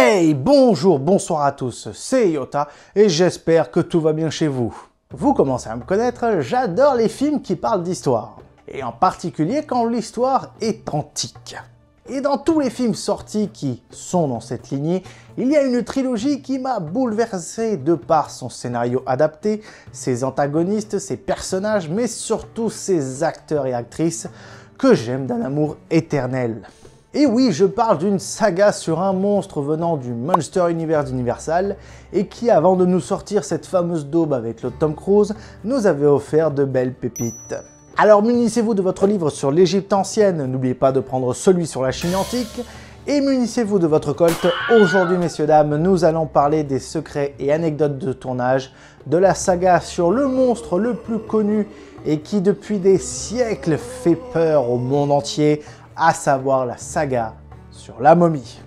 Hey, bonjour, bonsoir à tous, c'est Yota et j'espère que tout va bien chez vous. Vous commencez à me connaître, j'adore les films qui parlent d'histoire. Et en particulier quand l'histoire est antique. Et dans tous les films sortis qui sont dans cette lignée, il y a une trilogie qui m'a bouleversé de par son scénario adapté, ses antagonistes, ses personnages, mais surtout ses acteurs et actrices que j'aime d'un amour éternel. Et oui, je parle d'une saga sur un monstre venant du Monster Universe d'Universal et qui, avant de nous sortir cette fameuse daube avec le Tom Cruise, nous avait offert de belles pépites. Alors munissez-vous de votre livre sur l'Égypte ancienne, n'oubliez pas de prendre celui sur la Chine antique, et munissez-vous de votre Colt. Aujourd'hui, messieurs, dames, nous allons parler des secrets et anecdotes de tournage de la saga sur le monstre le plus connu et qui, depuis des siècles, fait peur au monde entier, à savoir la saga sur la momie.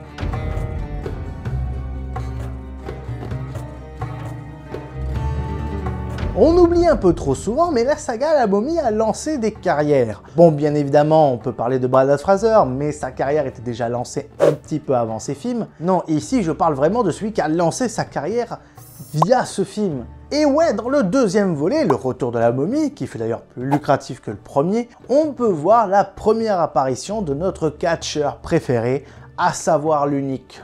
On oublie un peu trop souvent, mais la saga La Momie a lancé des carrières. Bon, bien évidemment, on peut parler de Brendan Fraser, mais sa carrière était déjà lancée un petit peu avant ses films. Non, ici, je parle vraiment de celui qui a lancé sa carrière via ce film. Et ouais, dans le deuxième volet, le retour de la momie, qui fait d'ailleurs plus lucratif que le premier, on peut voir la première apparition de notre catcheur préféré, à savoir l'unique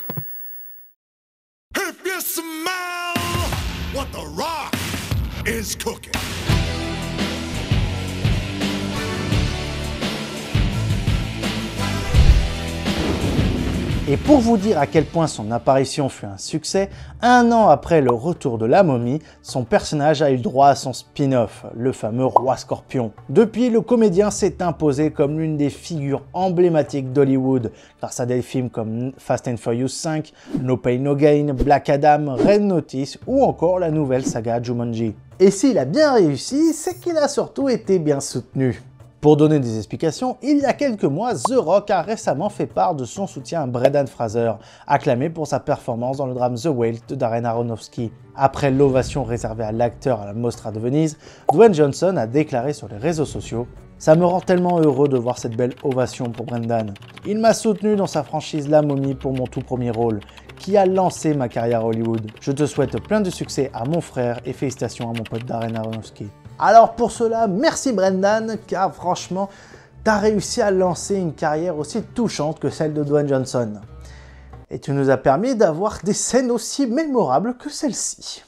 If you smell what the Rock is cooking. Et pour vous dire à quel point son apparition fut un succès, un an après le retour de la momie, son personnage a eu droit à son spin-off, le fameux Roi Scorpion. Depuis, le comédien s'est imposé comme l'une des figures emblématiques d'Hollywood, grâce à des films comme Fast and Furious 5, No Pain No Gain, Black Adam, Red Notice ou encore la nouvelle saga Jumanji. Et s'il a bien réussi, c'est qu'il a surtout été bien soutenu. Pour donner des explications, il y a quelques mois, The Rock a récemment fait part de son soutien à Brendan Fraser, acclamé pour sa performance dans le drame The Whale de Darren Aronofsky. Après l'ovation réservée à l'acteur à la Mostra de Venise, Dwayne Johnson a déclaré sur les réseaux sociaux « Ça me rend tellement heureux de voir cette belle ovation pour Brendan. Il m'a soutenu dans sa franchise La Momie pour mon tout premier rôle, qui a lancé ma carrière à Hollywood. Je te souhaite plein de succès à mon frère et félicitations à mon pote Darren Aronofsky. » Alors pour cela, merci Brendan, car franchement, t'as réussi à lancer une carrière aussi touchante que celle de Dwayne Johnson. Et tu nous as permis d'avoir des scènes aussi mémorables que celle-ci.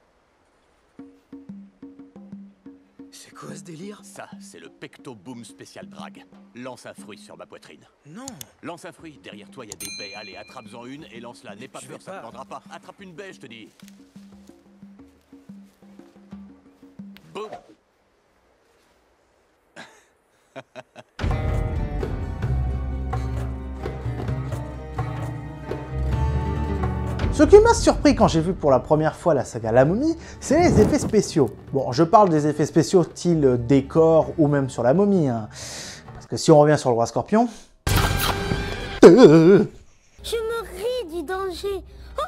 C'est quoi ce délire? Ça, c'est le Pecto Boom spécial drag. Lance un fruit sur ma poitrine. Non. Lance un fruit, derrière toi, il y a des baies. Allez, attrape-en une et lance-la. N'aie pas Je peur, vais ça pas. ne prendra pas. Attrape une baie, je te dis. Boum. Ce qui m'a surpris quand j'ai vu pour la première fois la saga La Momie, c'est les effets spéciaux. Bon, je parle des effets spéciaux style décor ou même sur la momie, hein. Parce que si on revient sur le Roi Scorpion... Je me ris du danger.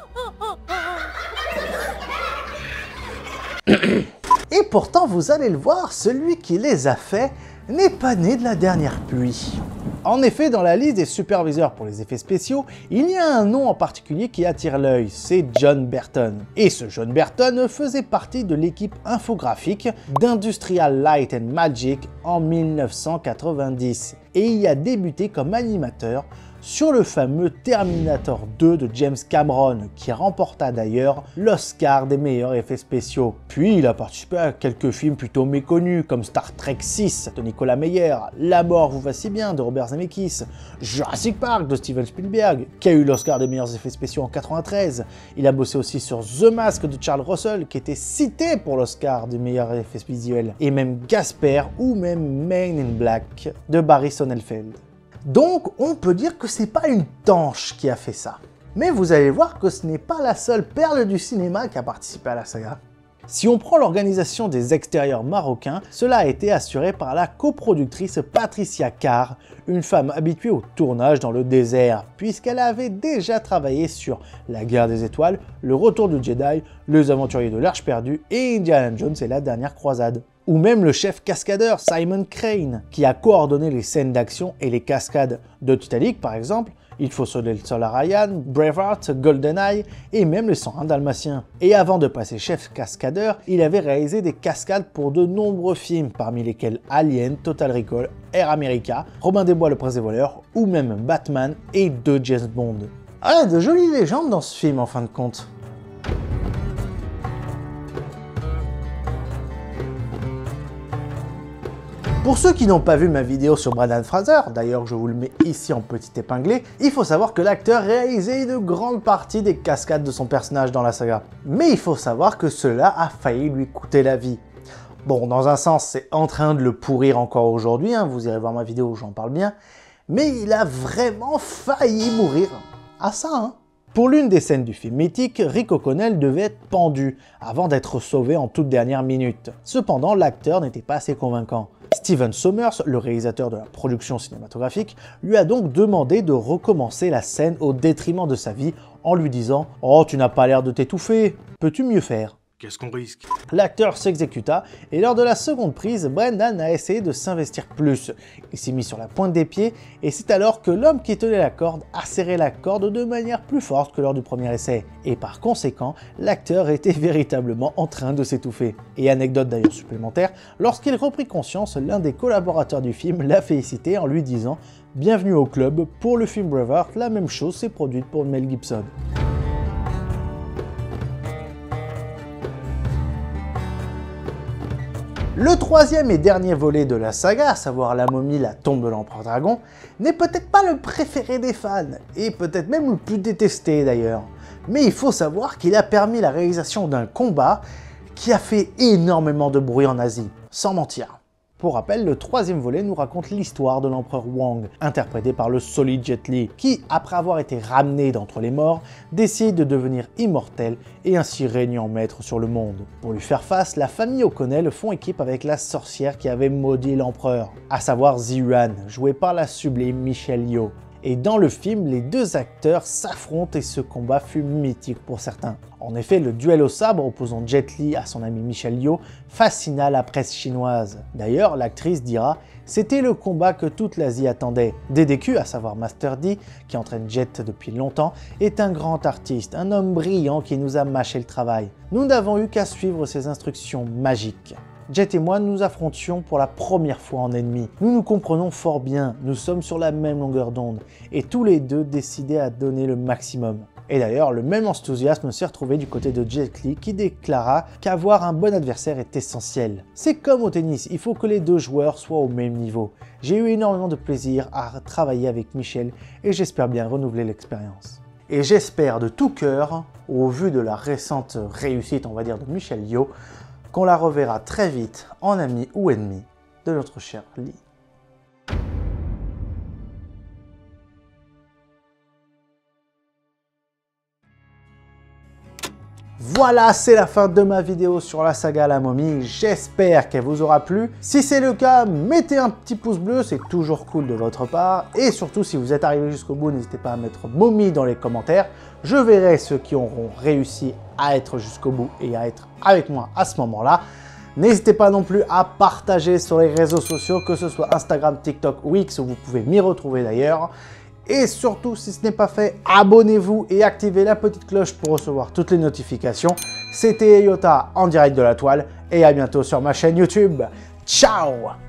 Et pourtant, vous allez le voir, celui qui les a faits n'est pas né de la dernière pluie. En effet, dans la liste des superviseurs pour les effets spéciaux, il y a un nom en particulier qui attire l'œil, c'est John Burton. Et ce John Burton faisait partie de l'équipe infographique d'Industrial Light and Magic en 1990 et y a débuté comme animateur sur le fameux Terminator 2 de James Cameron, qui remporta d'ailleurs l'Oscar des meilleurs effets spéciaux. Puis il a participé à quelques films plutôt méconnus comme Star Trek 6 de Nicolas Meyer, La mort vous va si bien de Robert Zemeckis, Jurassic Park de Steven Spielberg, qui a eu l'Oscar des meilleurs effets spéciaux en 93. Il a bossé aussi sur The Mask de Charles Russell, qui était cité pour l'Oscar des meilleurs effets visuels, et même Gasper ou même Men in Black de Barry Sonnenfeld. Donc, on peut dire que c'est pas une tanche qui a fait ça. Mais vous allez voir que ce n'est pas la seule perle du cinéma qui a participé à la saga. Si on prend l'organisation des extérieurs marocains, cela a été assuré par la coproductrice Patricia Carr, une femme habituée au tournage dans le désert, puisqu'elle avait déjà travaillé sur La Guerre des Étoiles, Le Retour du Jedi, Les Aventuriers de l'Arche perdue et Indiana Jones et la Dernière Croisade. Ou même le chef cascadeur Simon Crane, qui a coordonné les scènes d'action et les cascades de Titanic par exemple, Il faut sonner le sol à Ryan, Braveheart, GoldenEye et même les 101 Dalmatiens. Et avant de passer chef cascadeur, il avait réalisé des cascades pour de nombreux films, parmi lesquels Alien, Total Recall, Air America, Robin des Bois le Prince des voleurs ou même Batman et 2 James Bond. Ah, de jolies légendes dans ce film en fin de compte. Pour ceux qui n'ont pas vu ma vidéo sur Brendan Fraser, d'ailleurs je vous le mets ici en petit épinglé, il faut savoir que l'acteur réalisait une grande partie des cascades de son personnage dans la saga. Mais il faut savoir que cela a failli lui coûter la vie. Bon, dans un sens, c'est en train de le pourrir encore aujourd'hui, hein, vous irez voir ma vidéo où j'en parle bien, mais il a vraiment failli mourir. Ah ça, hein. Pour l'une des scènes du film mythique, Rick O'Connell devait être pendu avant d'être sauvé en toute dernière minute. Cependant, l'acteur n'était pas assez convaincant. Steven Sommers, le réalisateur de la production cinématographique, lui a donc demandé de recommencer la scène au détriment de sa vie en lui disant « Oh, tu n'as pas l'air de t'étouffer, peux-tu mieux faire ?» Qu'est-ce qu'on risque? L'acteur s'exécuta et lors de la seconde prise, Brendan a essayé de s'investir plus. Il s'est mis sur la pointe des pieds et c'est alors que l'homme qui tenait la corde a serré la corde de manière plus forte que lors du premier essai. Et par conséquent, l'acteur était véritablement en train de s'étouffer. Et anecdote d'ailleurs supplémentaire, lorsqu'il reprit conscience, l'un des collaborateurs du film l'a félicité en lui disant « Bienvenue au club, pour le film Braveheart, la même chose s'est produite pour Mel Gibson ». Le troisième et dernier volet de la saga, à savoir La Momie, la tombe de l'Empereur Dragon, n'est peut-être pas le préféré des fans, et peut-être même le plus détesté d'ailleurs. Mais il faut savoir qu'il a permis la réalisation d'un combat qui a fait énormément de bruit en Asie, sans mentir. Pour rappel, le troisième volet nous raconte l'histoire de l'empereur Wang, interprété par le solide Jet Li, qui, après avoir été ramené d'entre les morts, décide de devenir immortel et ainsi régner en maître sur le monde. Pour lui faire face, la famille O'Connell font équipe avec la sorcière qui avait maudit l'empereur, à savoir Zi-Yuan, jouée par la sublime Michelle Yeoh. Et dans le film, les deux acteurs s'affrontent et ce combat fut mythique pour certains. En effet, le duel au sabre opposant Jet Li à son ami Michelle Yeoh fascina la presse chinoise. D'ailleurs, l'actrice dira « C'était le combat que toute l'Asie attendait ». DDQ, à savoir Master D, qui entraîne Jet depuis longtemps, est un grand artiste, un homme brillant qui nous a mâché le travail. Nous n'avons eu qu'à suivre ses instructions magiques. Jet et moi nous affrontions pour la première fois en ennemis. Nous nous comprenons fort bien, nous sommes sur la même longueur d'onde, et tous les deux décidaient à donner le maximum. Et d'ailleurs, le même enthousiasme s'est retrouvé du côté de Jet Li qui déclara qu'avoir un bon adversaire est essentiel. C'est comme au tennis, il faut que les deux joueurs soient au même niveau. J'ai eu énormément de plaisir à travailler avec Michelle et j'espère bien renouveler l'expérience. Et j'espère de tout cœur, au vu de la récente réussite, on va dire, de Michelle Yeoh, qu'on la reverra très vite en ami ou ennemi de notre cher Lee. Voilà, c'est la fin de ma vidéo sur la saga La Momie, j'espère qu'elle vous aura plu. Si c'est le cas, mettez un petit pouce bleu, c'est toujours cool de votre part. Et surtout, si vous êtes arrivé jusqu'au bout, n'hésitez pas à mettre Momie dans les commentaires. Je verrai ceux qui auront réussi à être jusqu'au bout et à être avec moi à ce moment-là. N'hésitez pas non plus à partager sur les réseaux sociaux, que ce soit Instagram, TikTok ou X, où vous pouvez m'y retrouver d'ailleurs. Et surtout, si ce n'est pas fait, abonnez-vous et activez la petite cloche pour recevoir toutes les notifications. C'était Eyota en direct de la toile et à bientôt sur ma chaîne YouTube. Ciao!